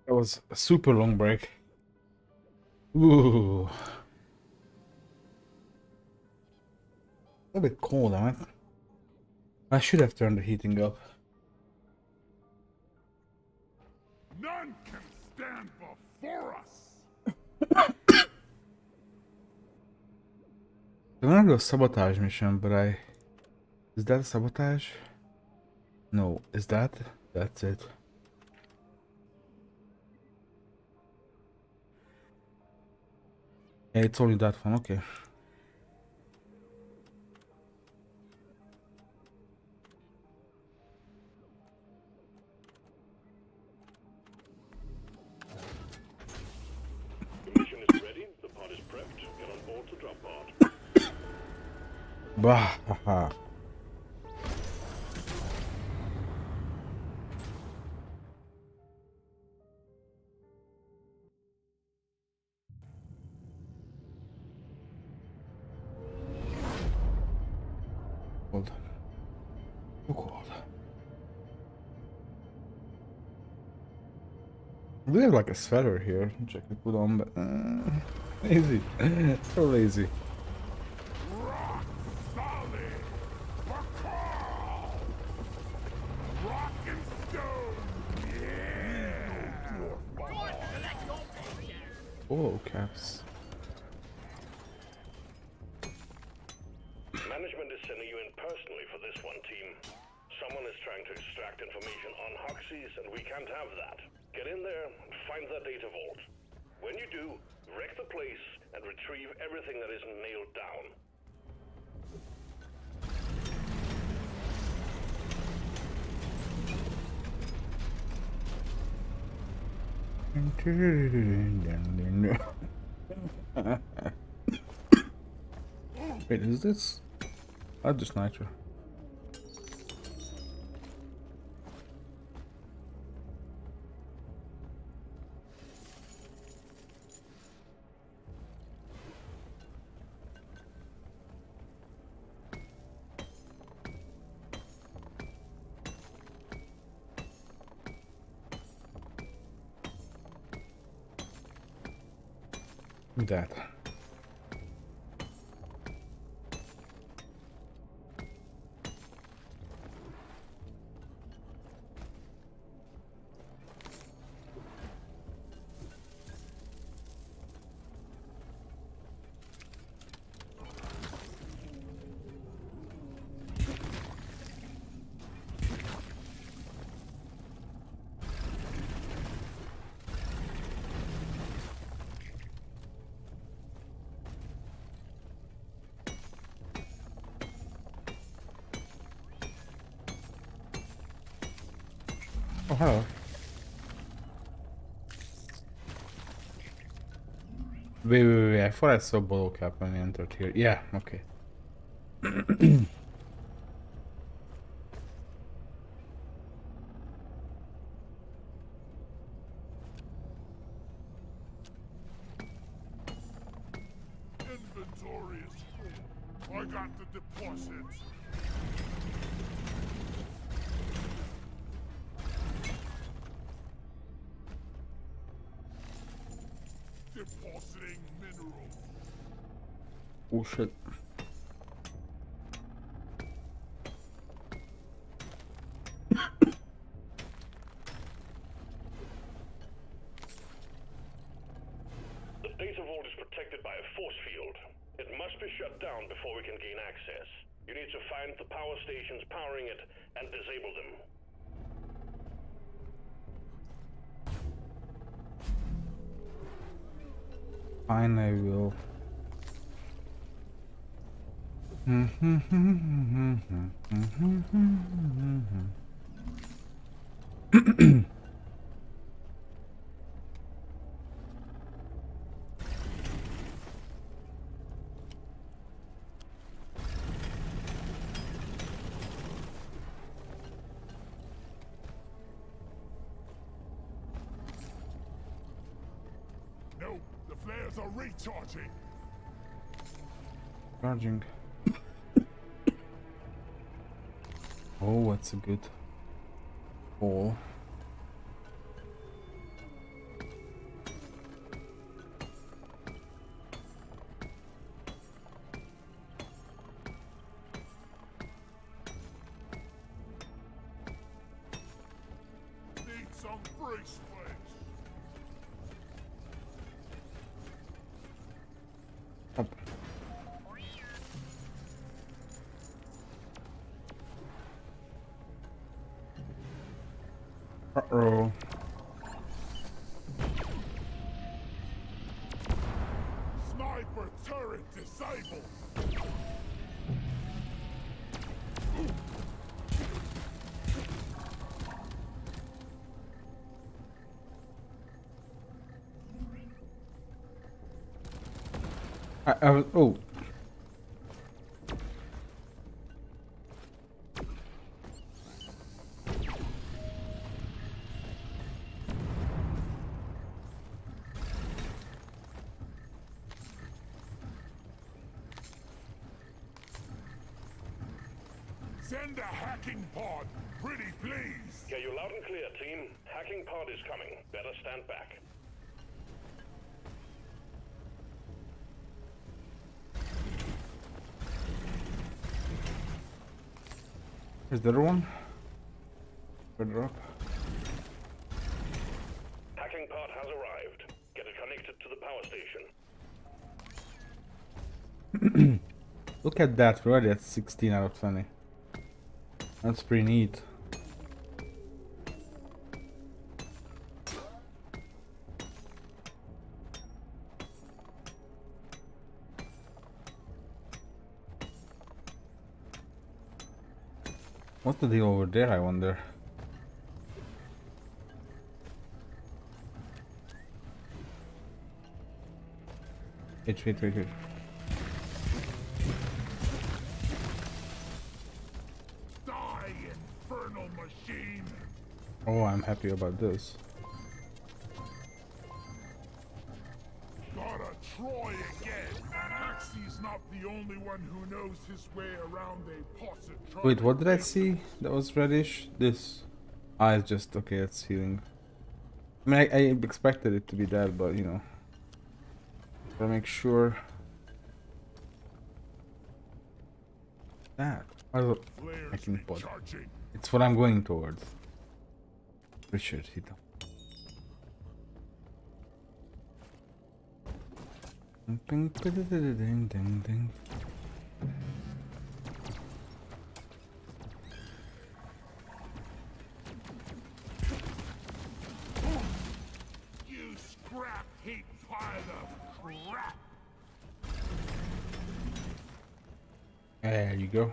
That was a super long break. Ooh. A bit cold, huh? I should have turned the heating up. None can stand before us. I'm gonna do a sabotage mission, but is that a sabotage? No, is that? That's it. Yeah, it's only that one, okay. The mission is ready, the pod is prepped, get on board to drop pod. Bah, haha. Cold. So cold. We have like a sweater here, which I could put on, but lazy. So lazy. Rock solid. Bakal. Rock and stone. Yeah. Oh, caps. Management is sending you in personally for this one, team. Someone is trying to extract information on Hoxies, and we can't have that. Get in there and find that data vault. When you do, wreck the place and retrieve everything that isn't nailed down. Wait, is this? Oh, just nitro. That. Oh, hello. Wait. I thought I saw bottle cap when I entered here. Yeah, okay. Inventory is full. I got the deposits. Depositing minerals. Oh shit. The data vault is protected by a force field. It must be shut down before we can gain access. You need to find the power stations powering it and disable them. Fine, I will. No, the flares are recharging. Charging. Oh, what's a good hole? this place. Up. Uh-oh. Sniper turret disabled. I was, oh. Send a hacking pod. Pretty please. Yeah, you loud and clear, team. Hacking pod is coming. Better stand back. Here's the other one. Further up. Hacking pod has arrived. Get it connected to the power station. Look at that, we're already at 16 out of 20. That's pretty neat. What's the deal over there, I wonder? Wait. Die, infernal machine. Oh, I'm happy about this. Gotta try again. Maxie's not the only one who knows his way around a positron. Wait, what did I see? That was reddish? This. Ah, it's just, okay, it's healing. I mean, I expected it to be that, but you know. Gotta make sure. That. I can put. It's what I'm going towards. Richard, hit them. Ding, ding, ding, ding. You scrap heap pile of crap. There you go.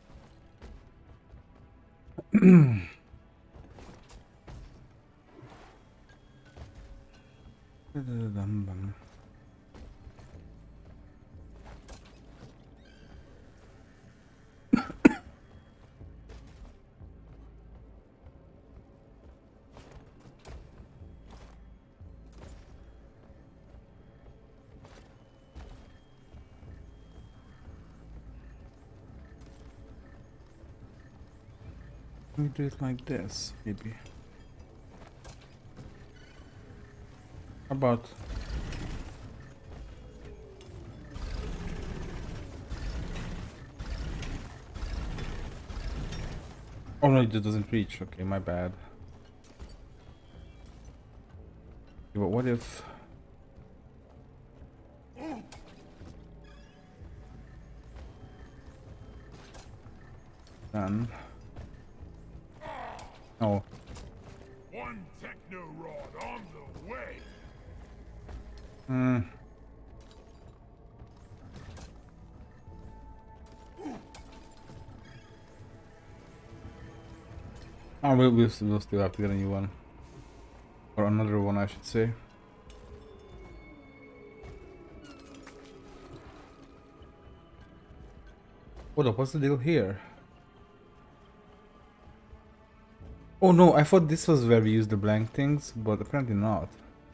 Let me do it like this, maybe. How about oh no, it just doesn't reach. Okay, my bad. Okay, but what if then oh One techno rod on the way. Oh, we'll still have to get a new one. Or another one, I should say. Hold up, what's the deal here? Oh no, I thought this was where we used the blank things, but apparently not.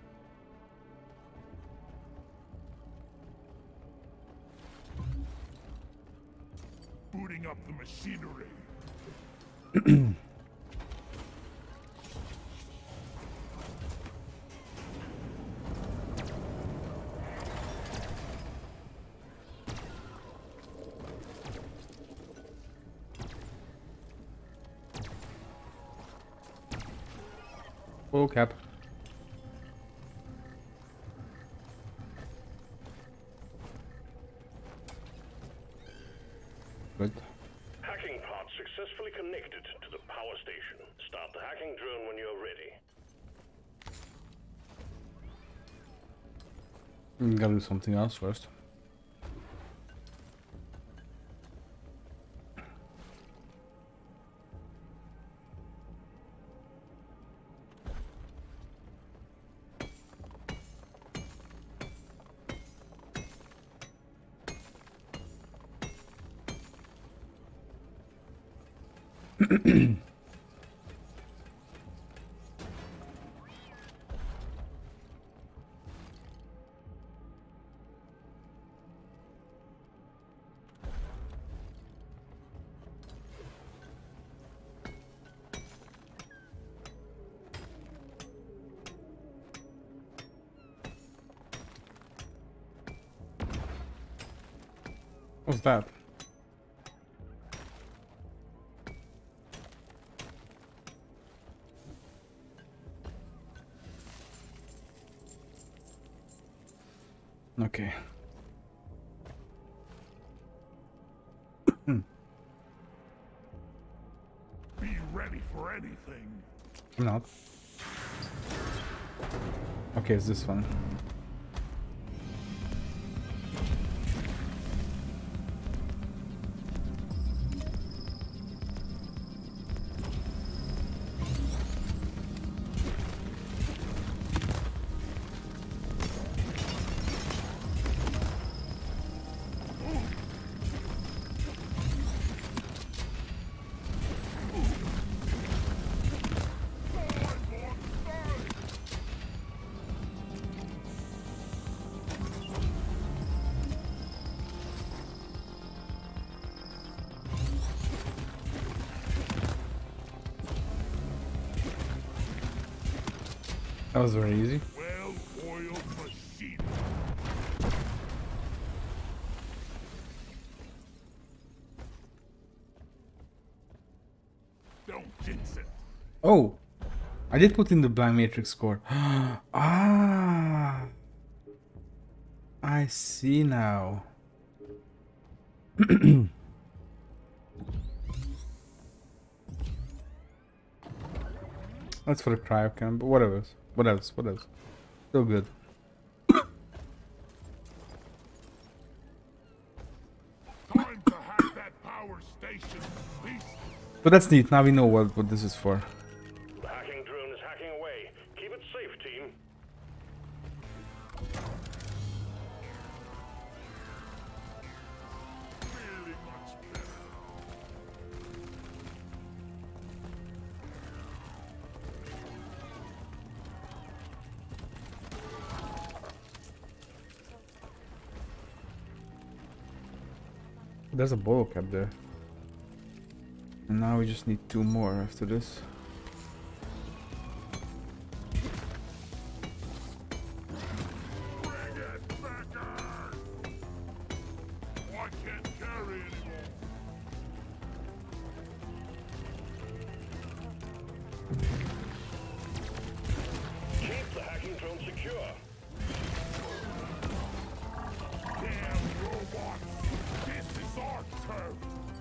Booting up the machinery. Full cap. Good. Hacking pod successfully connected to the power station. Start the hacking drone when you're ready. Gotta do something else first. What's that? Okay. Be ready for anything. I'm not. Okay, it's this one. That was very easy. Well-oiled machine. Don't jinx it. Oh! I did put in the blind matrix core. Ah! I see now. That's for the cryocam, but whatever. What else? What else? Still good. Time to hack that power station, beast. But that's neat. Now we know what this is for. The hacking drone is hacking away. Keep it safe, team. Really much better. There's a bottle cap there. And now we just need 2 more after this. Bring it back on. I can't carry anymore. Keep the hacking drone secure. Damn robots. This is our turf.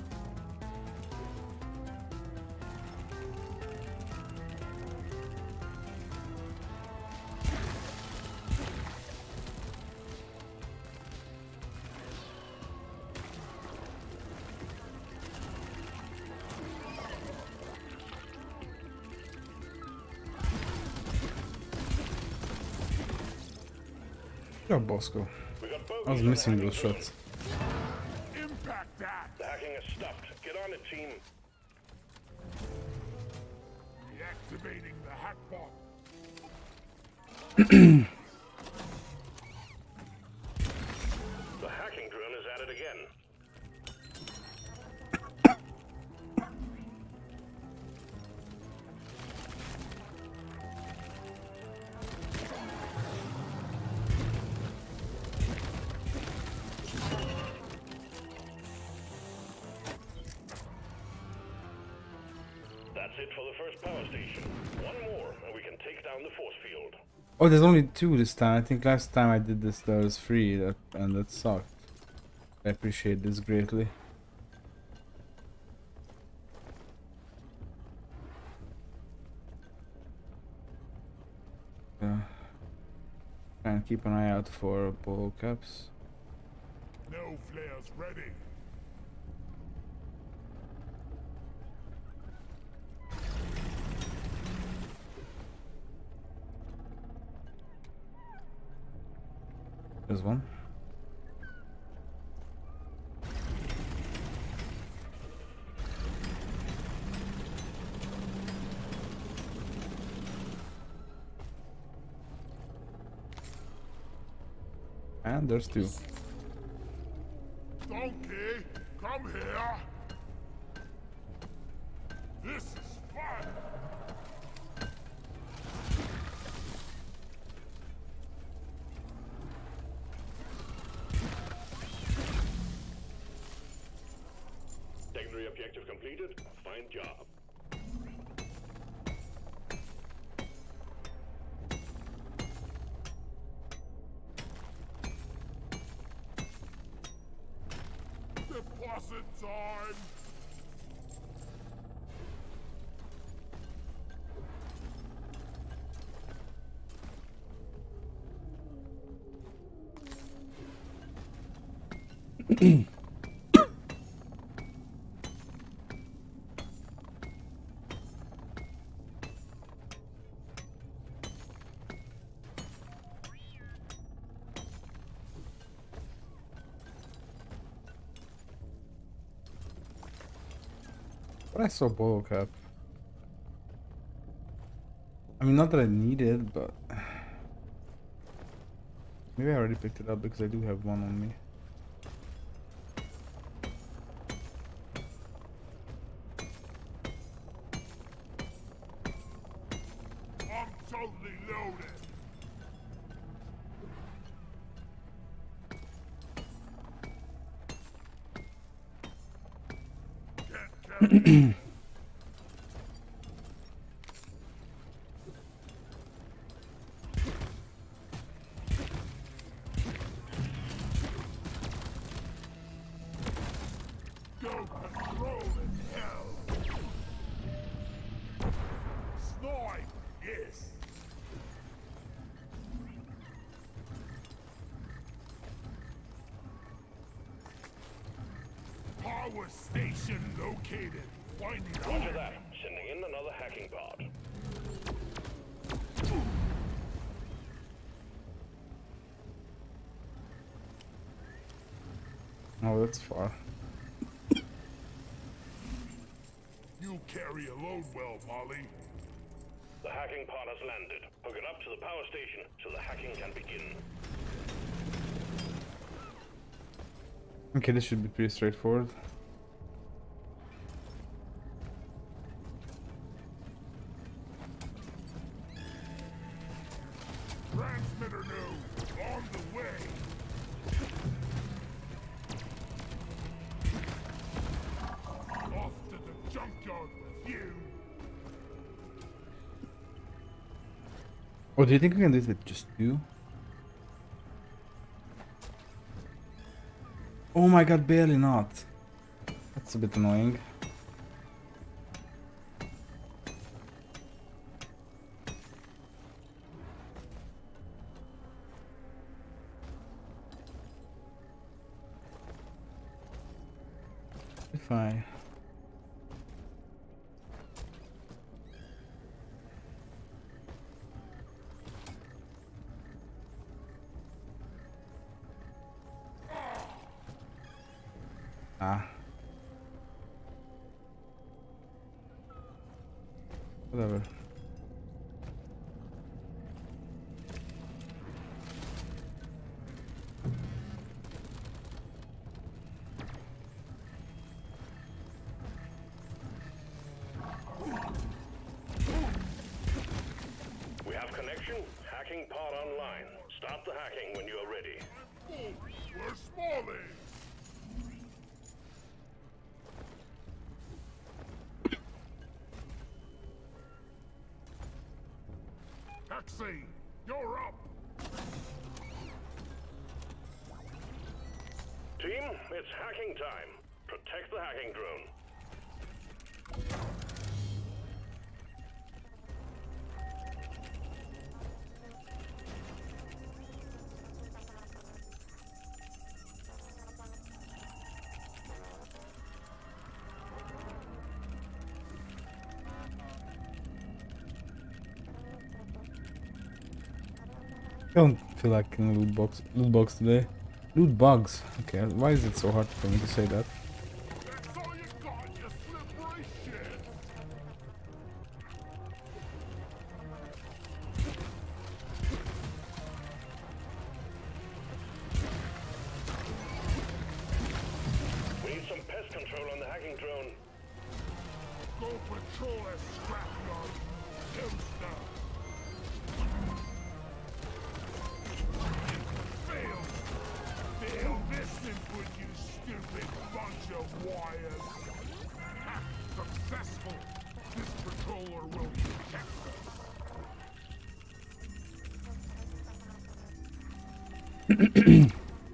Yeah, Bosco. We got I was bogeys on the missing hacking those drone. shots. Impact that. The hacking is stopped. Get on it, team. Deactivating the hack bot. The hacking drone is at it again. That's it for the first power station. One more, and we can take down the force field. Oh, there's only 2 this time. I think last time I did this there was 3, and that sucked. I appreciate this greatly. Try and keep an eye out for ball caps. No flares ready. There's one. And there's 2. Donkey, come here. This is fun. Secondary objective completed. Fine job. Deposit time. But I saw ball cap. I mean, not that I need it, but maybe I already picked it up because I do have one on me. I'm totally loaded. Can't carry. Go control in hell. Snipe, yes. Power station located. Finding Roger that. Sending in another hacking pod. Oh, that's far. You carry a load well, Molly. The hacking pod has landed. Hook it up to the power station so the hacking can begin. Okay, this should be pretty straightforward. Transmitter node on the way. Off to the junkyard with you. Oh, do you think we can do this with just 2? Oh my god, barely not. That's a bit annoying. If I... Whatever. We have connection. Hacking pod online. Start the hacking when you are ready. Oh, where's Smalley? Taxi, you're up. Team, it's hacking time. Protect the hacking drone. I don't feel like in a loot box today. Loot bugs. Okay, why is it so hard for me to say that? That's all you got, you slippery shit. We need some pest control on the hacking drone. Go patrol that scrapyard. Tombstone. Fail this input, you stupid bunch of wires. Ha! Successful. This patroller will protect us.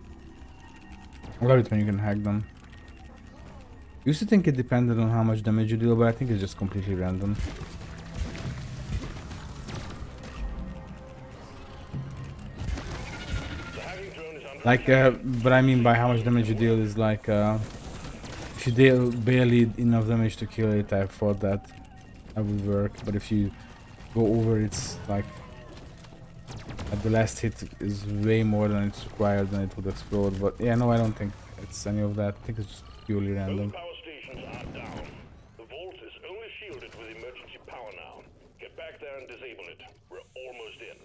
I love it when you can hack them. Used to think it depended on how much damage you deal, but I think it's just completely random. Like, what I mean by how much damage you deal is like, if you deal barely enough damage to kill it, I thought that would work. But if you go over, it's like, at the last hit is way more than it's required, then it would explode. But yeah, no, I don't think it's any of that. I think it's just purely random. Both power stations are down. The vault is only shielded with emergency power now. Get back there and disable it. We're almost in.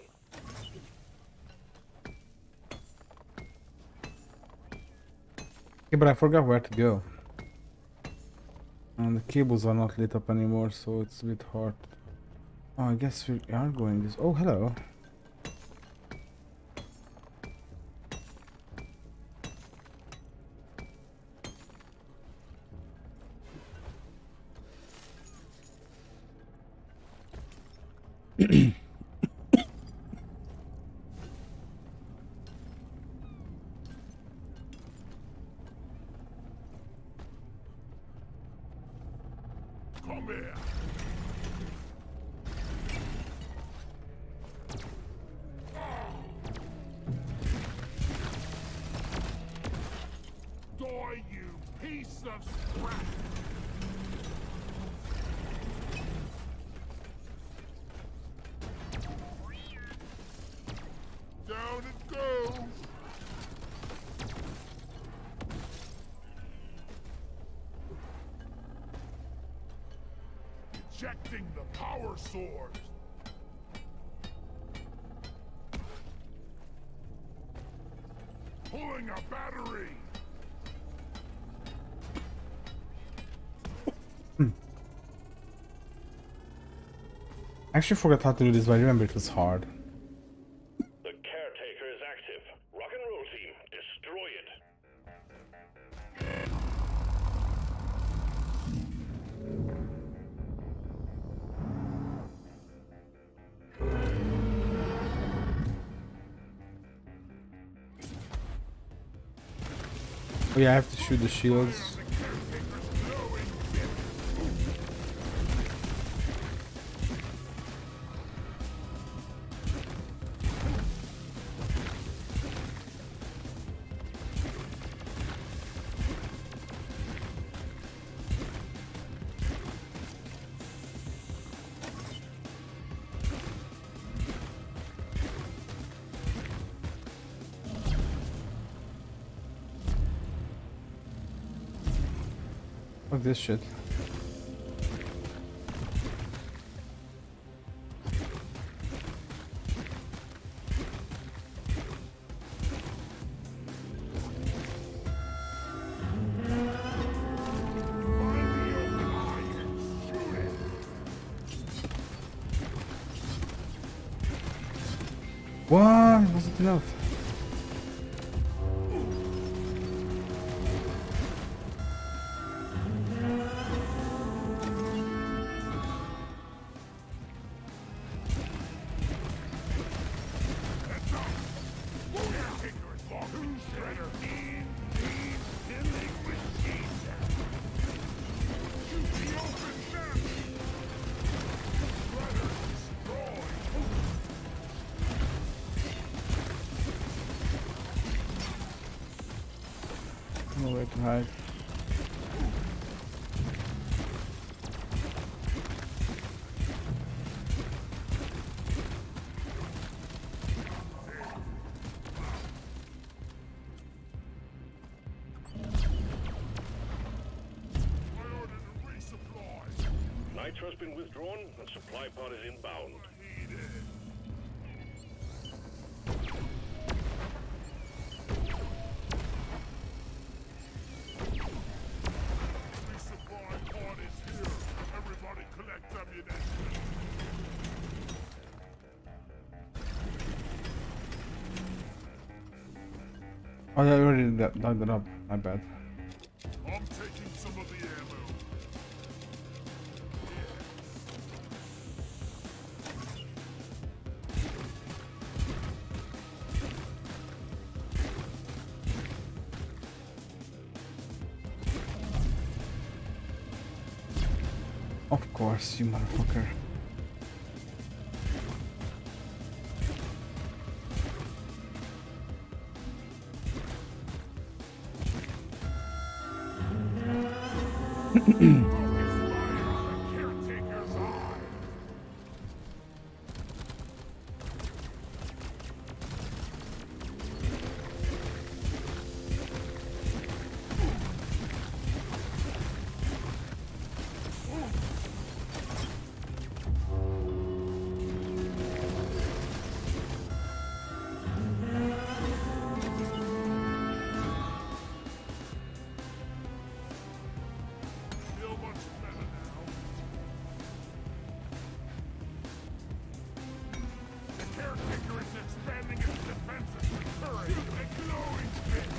Okay, but I forgot where to go. And the cables are not lit up anymore, so it's a bit hard. Oh, I guess we are going this. Oh, hello. Come here. Die, you piece of scrap! Down it goes! Ejecting the power source! Pulling a battery! I actually forgot how to do this, but I remember it was hard. The caretaker is active. Rock and roll team, destroy it. Oh yeah, I have to shoot the shields. Fuck this shit. What? It wasn't enough. nowhere to hide. Nitro's been withdrawn and supply pod is inbound. Resupply pod is here. Everybody collect ammunition. Oh, I already dug that up. My bad. I'm taking some of the ammo. Of course, you motherfucker. Caretaker's eye. Feel much better now. The caretaker is expanding its defenses with turrets and glowing bits.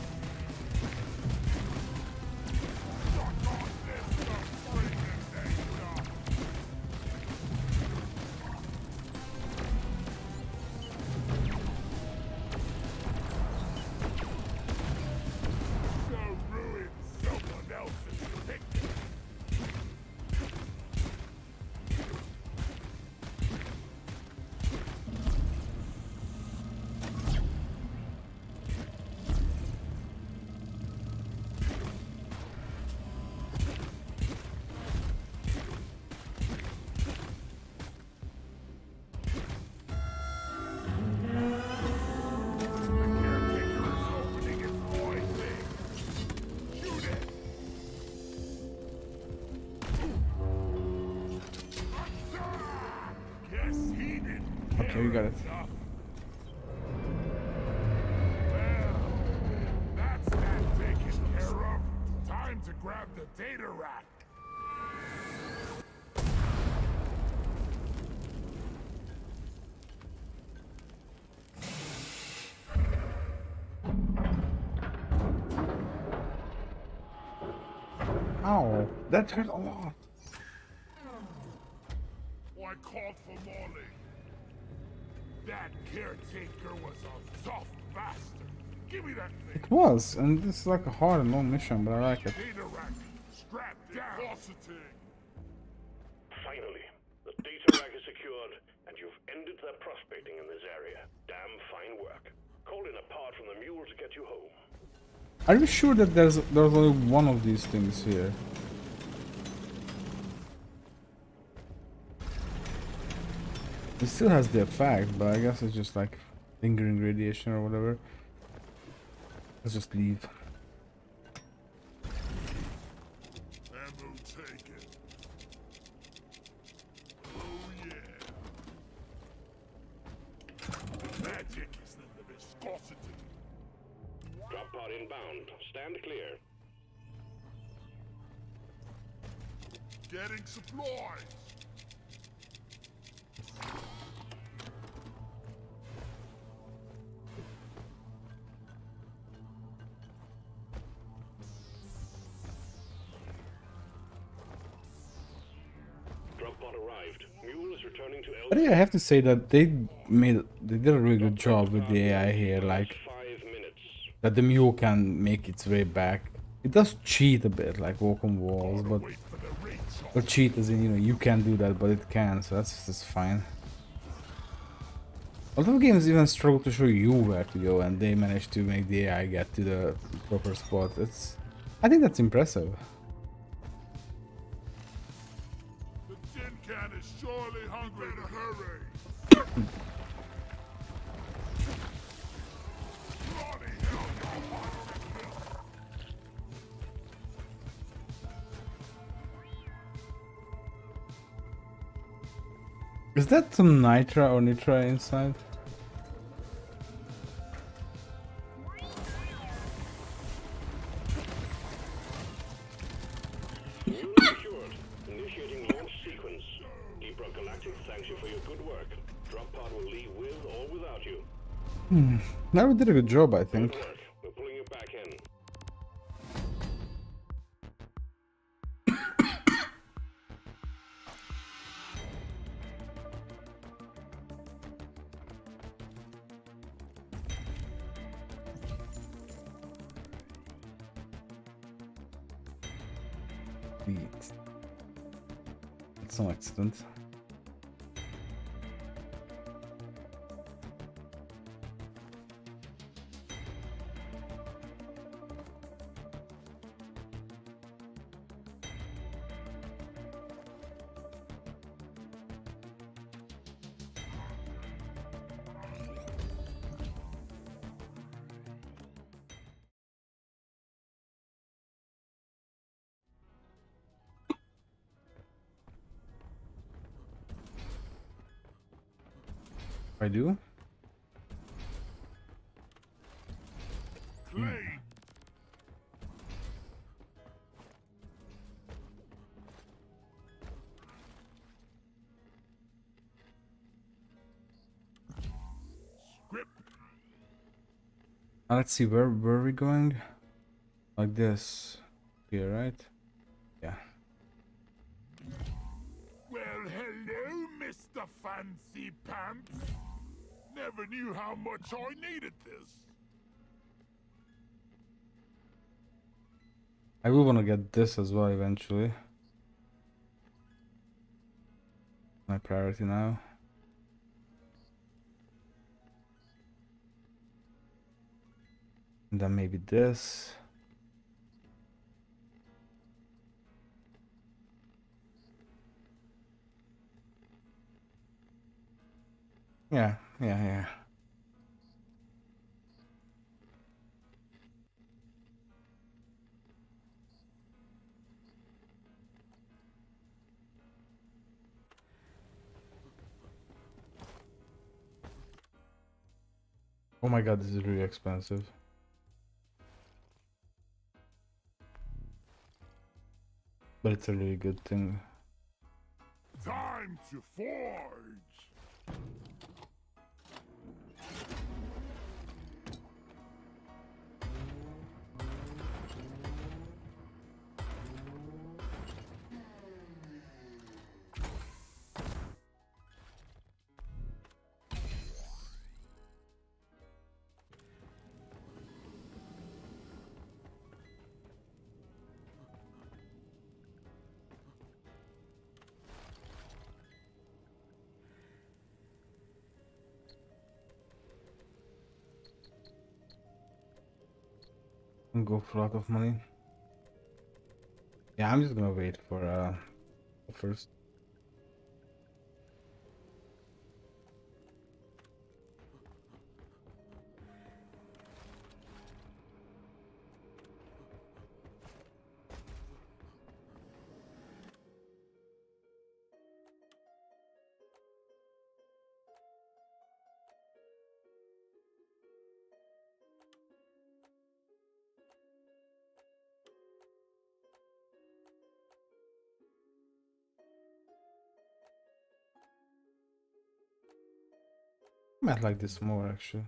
Suck on this, the freaking danger. So ruin someone else's picture. The caretaker is opening its poison. Shoot it. Guess he didn't Okay, care we got it. enough. Well, that's that taken care of. Time to grab the data rack. Ow, that hurt a lot. I called for Molly. That caretaker was a tough bastard. Give me that thing. It was, and this is like a hard and long mission, but I like it. Data rack. Strapped down. Depositing. Finally, the data rack is secured, and you've ended their prospecting in this area. Damn fine work. Call in a part from the mule to get you home. Are you sure that there's only one of these things here? It still has the effect, but I guess it's just like lingering radiation or whatever. Let's just leave. Ammo taken. Oh yeah. Magic is in the viscosity. Drop pod inbound. Stand clear. Getting supplies. Drop pod arrived. Mule is returning to L. But yeah, I have to say that they did a really good job with the AI here, like 5 minutes. that the mule can make its way back. It does cheat a bit, like walk on walls, but Wait for the reach. or cheat as in, you know, you can't do that, but it can, so that's just fine. A lot of games even struggle to show you where to go, and they manage to make the AI get to the proper spot. It's I think that's impressive. The tin can is surely hungry. Better hurry. Bloody hell, you're hot as hell. Is that some nitra or nitra inside? Secured. Initiating launch sequence. Deep Rock Galactic thanks you for your good work. Drop pod will leave with or without you. Now we did a good job, I think. Good work. We're pulling you back in. Sweet. It's no accident. I do? Clay. Script. Now let's see, where are we going? Like this. Here, right? Yeah. Well, hello, Mr. Fancy Pants. Never knew how much I needed this. I will want to get this as well eventually. My priority now. And then maybe this. Yeah. Oh my god, this is really expensive. But it's a really good thing. Time to forge. And go for a lot of money. Yeah, I'm just gonna wait for first. I might like this more actually.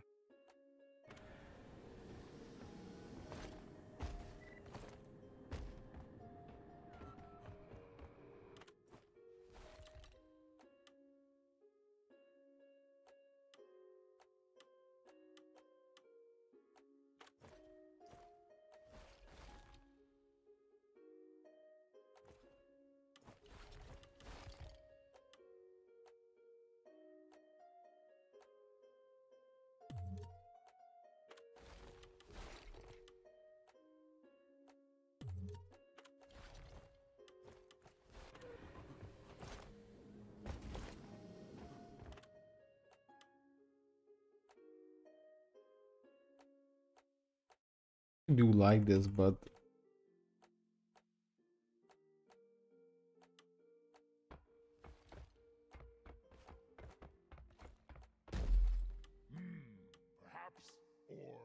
I do like this, but Perhaps, or...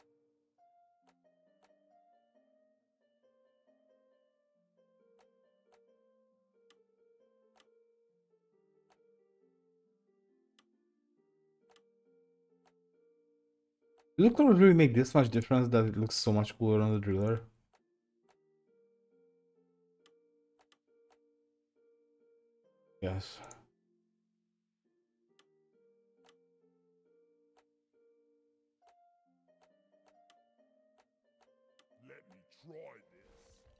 does the colors really make this much difference that it looks so much cooler on the driller? Yes. Let me try this.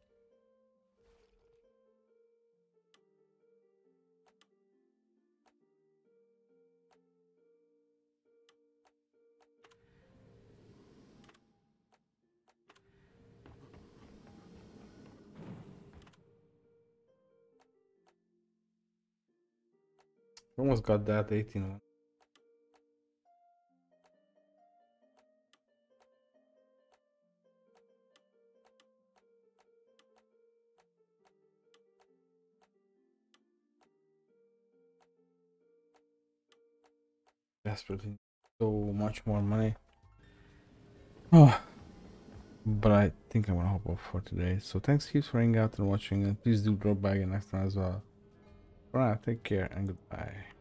Almost got that 18 one. Desperately. So much more money. Oh, but I think I'm gonna hop off for today. So thanks heaps for hanging out and watching, and please do drop by again next time as well. Alright, take care and goodbye.